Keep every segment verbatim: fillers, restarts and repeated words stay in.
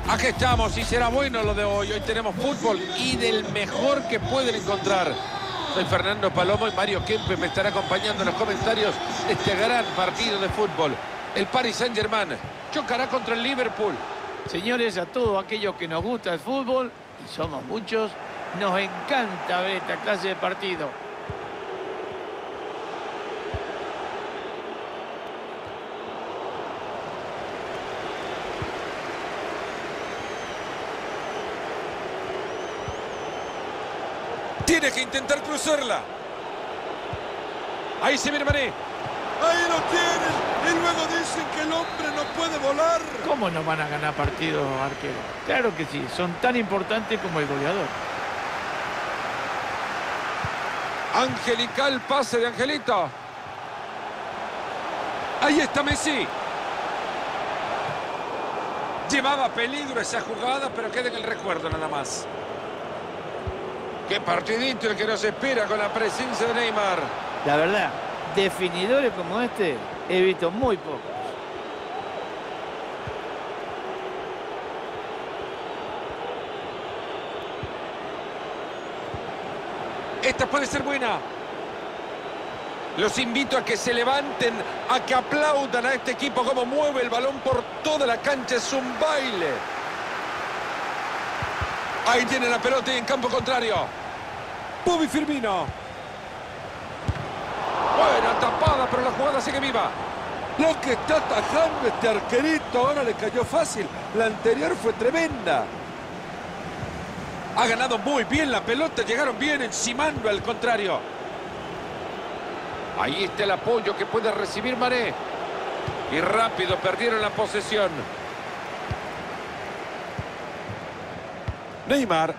Aquí estamos y será bueno lo de hoy. Hoy tenemos fútbol y del mejor que pueden encontrar. Soy Fernando Palomo y Mario Kempe me estará acompañando en los comentarios de este gran partido de fútbol. El Paris Saint-Germain chocará contra el Liverpool. Señores, a todos aquellos que nos gusta el fútbol, y somos muchos, nos encanta ver esta clase de partido. Tiene que intentar cruzarla. Ahí se viene Mané. Ahí lo tienen. Y luego dicen que el hombre no puede volar. ¿Cómo no van a ganar partidos, arquero? Claro que sí, son tan importantes como el goleador. Angelical pase de Angelito. Ahí está Messi. Llevaba peligro esa jugada, pero queda en el recuerdo nada más. Qué partidito el que nos espera con la presencia de Neymar. La verdad, definidores como este he visto muy pocos. Esta puede ser buena. Los invito a que se levanten, a que aplaudan a este equipo como mueve el balón por toda la cancha. Es un baile. Ahí tiene la pelota y en campo contrario. Bobby Firmino. Buena tapada, pero la jugada sigue viva. Lo que está atajando este arquerito ahora le cayó fácil. La anterior fue tremenda. Ha ganado muy bien la pelota. Llegaron bien encimando al contrario. Ahí está el apoyo que puede recibir Mané. Y rápido perdieron la posesión. Neymar.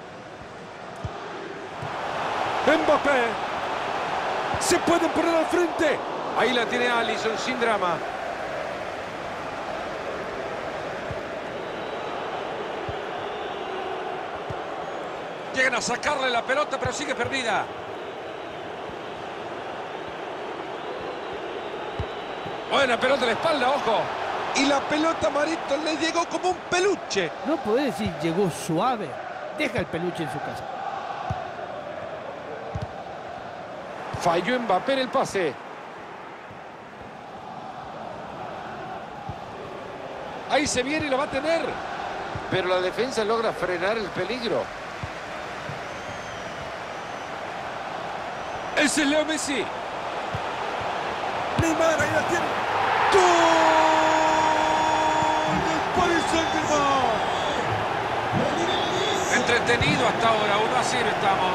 Mbappé. Se pueden poner al frente. Ahí la tiene Alisson sin drama. Llegan a sacarle la pelota, pero sigue perdida. Buena pelota a la espalda, ojo. Y la pelota, Marito, le llegó como un peluche. No podés decir llegó suave. Deja el peluche en su casa. Falló Mbappé en el pase. Ahí se viene y lo va a tener. Pero la defensa logra frenar el peligro. Ese es Leo Messi. Neymar, ahí la tiene. ¡Gol del Paris Saint-Germain! Entretenido hasta ahora, uno a cero estamos.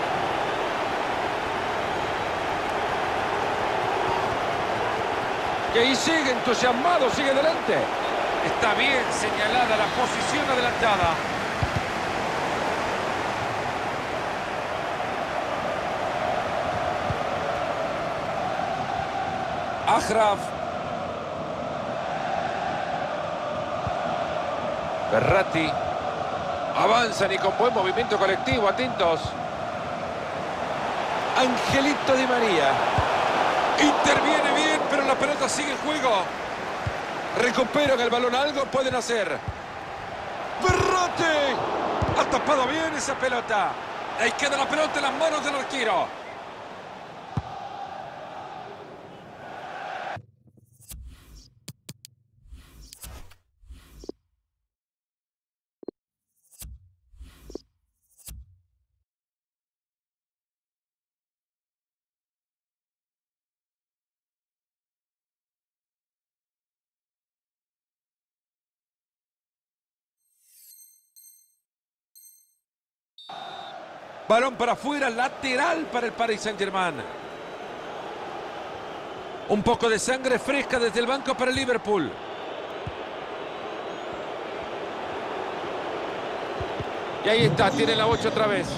Y ahí sigue entusiasmado, sigue adelante. Está bien señalada la posición adelantada. Achraf. Verratti. Avanzan y con buen movimiento colectivo, atentos. Angelito Di María. Interviene bien, pero la pelota sigue en juego. Recuperan el balón, algo pueden hacer. Verratti. Ha tapado bien esa pelota. Ahí queda la pelota en las manos del arquero. Balón para afuera, lateral para el Paris Saint-Germain. Un poco de sangre fresca desde el banco para el Liverpool. Y ahí está, tiene la ocho otra vez.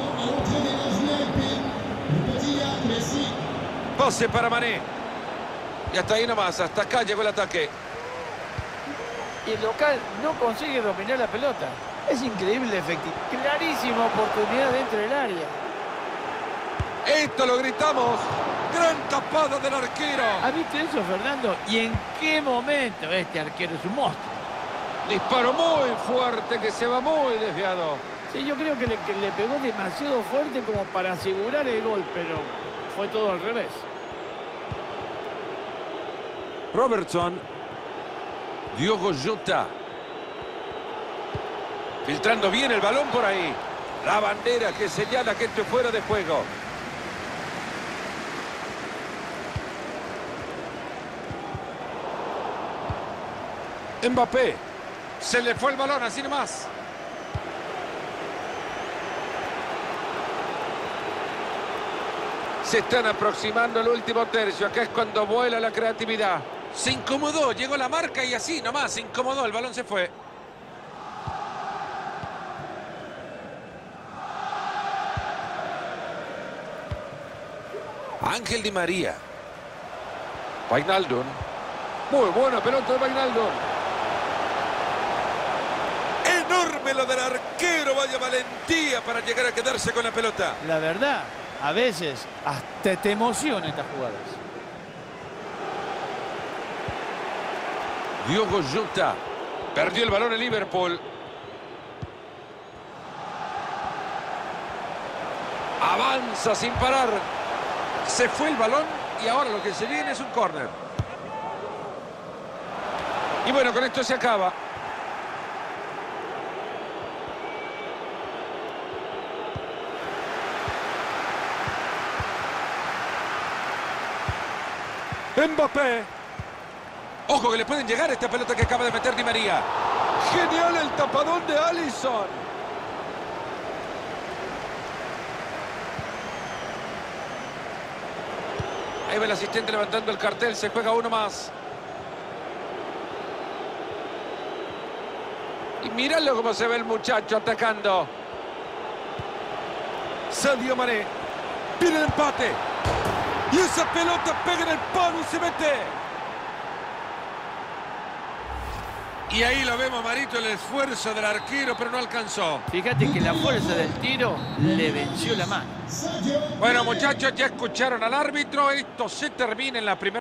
Pase para Mané. Y hasta ahí nomás, hasta acá llegó el ataque. Y el local no consigue dominar la pelota. Es increíble efectivo. Clarísima oportunidad dentro del área. Esto lo gritamos. Gran tapada del arquero. ¿Has visto eso, Fernando? ¿Y en qué momento? Este arquero es un monstruo. Disparo muy fuerte que se va muy desviado. Sí, yo creo que le, que le pegó demasiado fuerte como para asegurar el gol, pero fue todo al revés. Robertson. Diogo Jota. Filtrando bien el balón por ahí. La bandera que señala que esto es fuera de juego. Mbappé. Se le fue el balón, así nomás. Se están aproximando al último tercio. Acá es cuando vuela la creatividad. Se incomodó, llegó la marca y así nomás se incomodó. El balón se fue. Ángel Di María. Wijnaldum. Muy buena pelota de Wijnaldum. Enorme lo del arquero. Vaya valentía para llegar a quedarse con la pelota. La verdad, a veces hasta te emociona estas jugadas. Diogo Jota. Perdió el balón en Liverpool. Avanza sin parar. Se fue el balón y ahora lo que se viene es un córner. Y bueno, con esto se acaba. Mbappé. Ojo que le pueden llegar esta pelota que acaba de meter Di María. Genial el tapadón de Alisson. Ahí va el asistente levantando el cartel. Se juega uno más. Y míralo cómo se ve el muchacho atacando. Sadio Mané. Viene el empate. Y esa pelota pega en el palo y se mete. Y ahí lo vemos, Marito, el esfuerzo del arquero, pero no alcanzó. Fíjate que la fuerza del tiro le venció la mano. Bueno, muchachos, ya escucharon al árbitro. Esto se termina en la primera.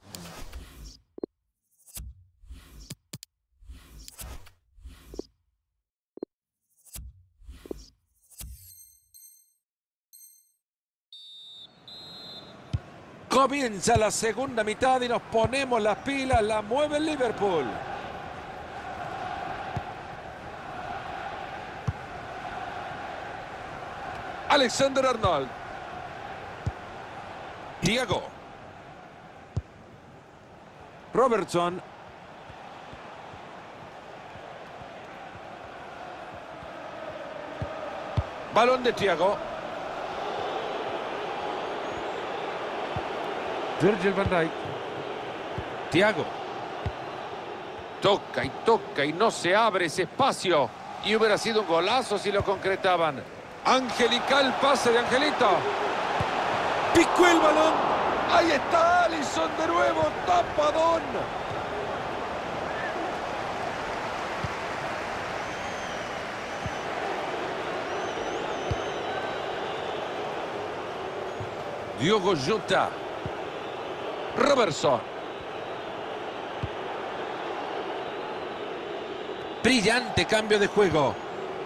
Comienza la segunda mitad y nos ponemos las pilas. La mueve el Liverpool. Alexander Arnold. Thiago. Robertson. Balón de Thiago. Virgil van Dijk. Thiago. Toca y toca y no se abre ese espacio. Y hubiera sido un golazo si lo concretaban. Angelical pase de Angelito. Picó el balón. Ahí está Alisson de nuevo. Tapadón. Diogo Jota. Robertson. Brillante cambio de juego.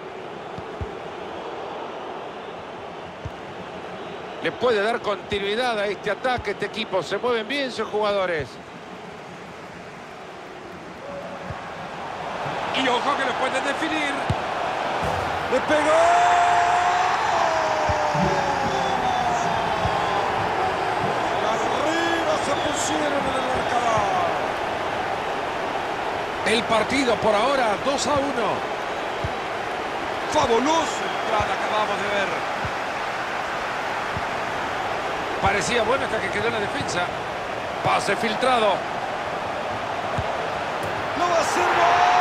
Le puede dar continuidad a este ataque, este equipo. Se mueven bien sus jugadores. Y ojo que lo pueden definir. ¡Le pegó! Arriba se pusieron en el marcador. El partido por ahora dos a uno. Fabulosa entrada acabamos de ver. Parecía bueno hasta que quedó en la defensa. Pase filtrado. ¡Lo va a hacer gol!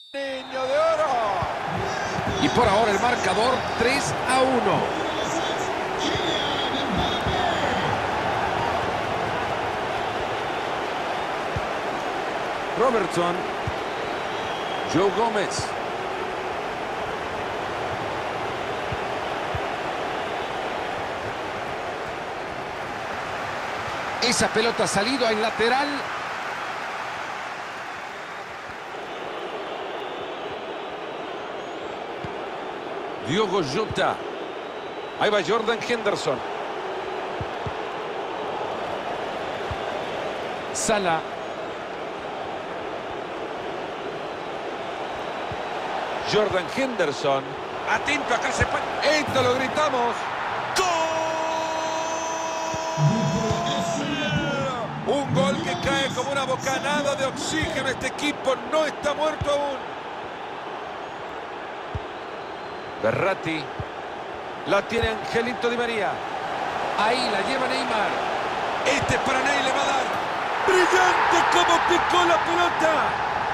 Niño de oro. Y por ahora el marcador tres a uno. Robertson. Joe Gómez. Esa pelota ha salido al lateral. Diogo Jota. Ahí va Jordan Henderson. Salah. Jordan Henderson. Atento, acá se puede. Esto lo gritamos. ¡Gol! Un gol que cae como una bocanada de oxígeno. Este equipo no está muerto aún. Verratti. La tiene Angelito Di María. Ahí la lleva Neymar. Este es para Ney, le va a dar. ¡Brillante como picó la pelota!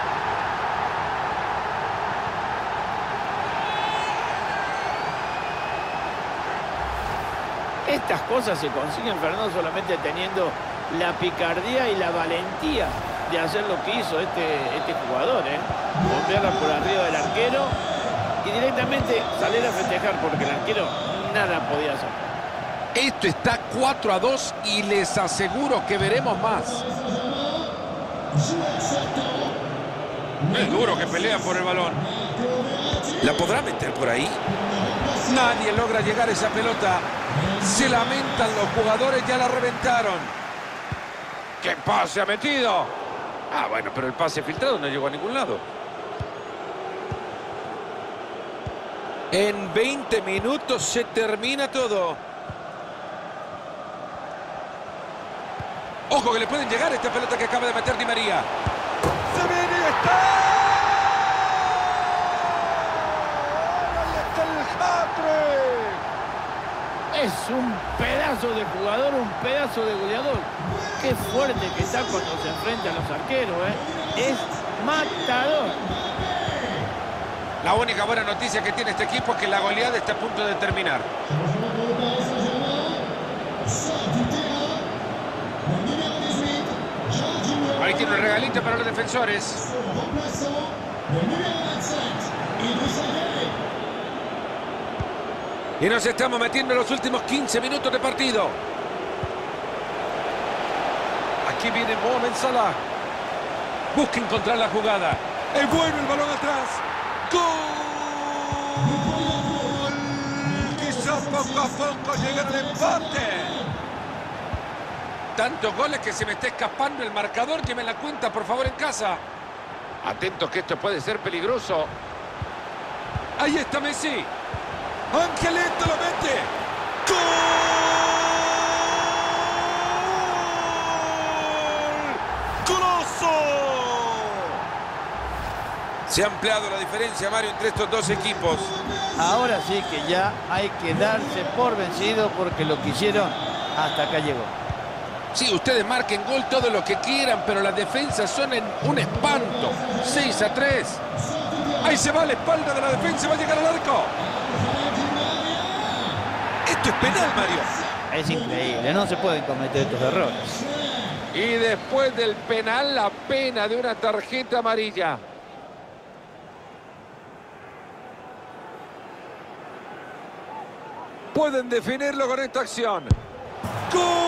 Estas cosas se consiguen, Fernando, solamente teniendo la picardía y la valentía de hacer lo que hizo este, este jugador, ¿eh? Bombearla por arriba del arquero y directamente salir a festejar, porque el arquero nada podía hacer. Esto está cuatro a dos y les aseguro que veremos más. Es duro que pelean por el balón. ¿La podrá meter por ahí? Nadie logra llegar a esa pelota. Se lamentan los jugadores, ya la reventaron. ¡Qué pase ha metido! Ah, bueno, pero el pase filtrado no llegó a ningún lado. En veinte minutos se termina todo. Ojo que le pueden llegar a esta pelota que acaba de meter Di María. ¡Se viene y está! Es un pedazo de jugador, un pedazo de goleador. Qué fuerte que está cuando se enfrenta a los arqueros, ¿eh? Es matador. La única buena noticia que tiene este equipo es que la goleada está a punto de terminar. Ahí tiene un regalito para los defensores. Y nos estamos metiendo en los últimos quince minutos de partido. Aquí viene Mohamed Salah. Busca encontrar la jugada. Es bueno el balón atrás. ¡Gol! Quizás poco a poco llega el empate. Tantos goles que se me está escapando el marcador. Que me la cuenta, por favor, en casa. Atentos que esto puede ser peligroso. Ahí está Messi. Angelito lo mete. ¡Gol! ¡Goloso! Se ha ampliado la diferencia, Mario, entre estos dos equipos. Ahora sí que ya hay que darse por vencido, porque lo que hicieron hasta acá llegó. Sí, ustedes marquen gol todo lo que quieran, pero las defensas son en un espanto. seis a tres. Ahí se va a la espalda de la defensa, va a llegar al arco. Esto es penal, Mario. Es increíble, no se pueden cometer estos errores. Y después del penal, la pena de una tarjeta amarilla. Pueden definirlo con esta acción. ¡Gol!